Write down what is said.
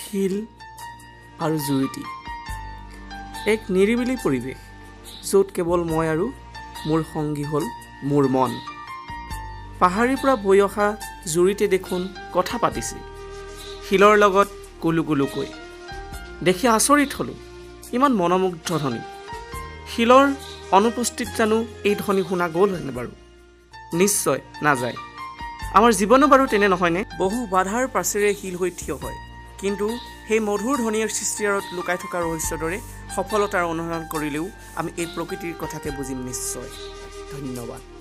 শিল আৰু জুৰিটি এক নিৰিবিলি পৰিৱেশ য'ত কেৱল মই আৰু মোৰ সংগী হ'ল মোৰ মন পাহাৰীৰ পৰা বৈ অহা জুৰিতে দেখোন কথা পাতিছে শিলৰ লগত কুলুকুলুকৈ দেখি আচৰিত হ'লোঁ ইমান মনোমুগ্ধ ধ্বনি শিলৰ অনুপস্থিত জানো এই ধ্বনি শুনা গ'ল হয়নে বাৰু নিশ্চয় নাযায় আমাৰ জীৱনো বাৰু তেনে নহয়নে বহু বাধাৰ পাছেৰে শিল হৈ থিয় হয় কিন্তু সেই মধুৰ ধ্বনিৰ সৃষ্টিৰ আঁৰত লুকাই থকা ৰহস্যৰ দৰে সফলতাৰ অনুসৰণ কৰিলেও আমি এই প্ৰকৃতিৰ কথাকে বুজিম নিশ্চয় ধন্যবাদ